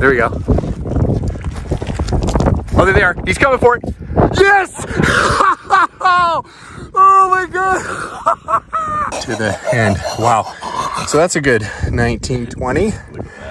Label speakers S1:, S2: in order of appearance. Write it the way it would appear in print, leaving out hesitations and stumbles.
S1: There we go. Oh, there they are. He's coming for it. Yes! Oh my God. To the end. Wow. So that's a good 19, 20.